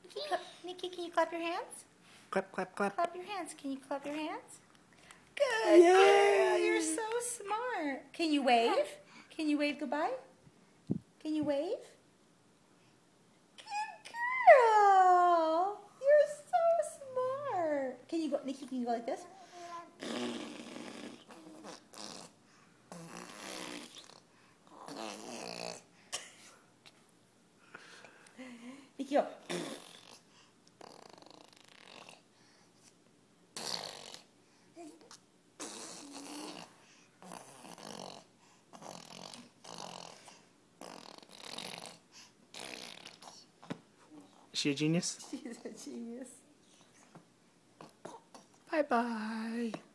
Nikki, can you clap your hands? Clap, clap, clap. Clap your hands. Can you clap your hands? Good girl. You're so smart. Can you wave? Can you wave goodbye? Can you wave? Good girl. You're so smart. Can you go, Nikki, can you go like this? Nikki, go. Is she a genius? She's a genius. Bye-bye.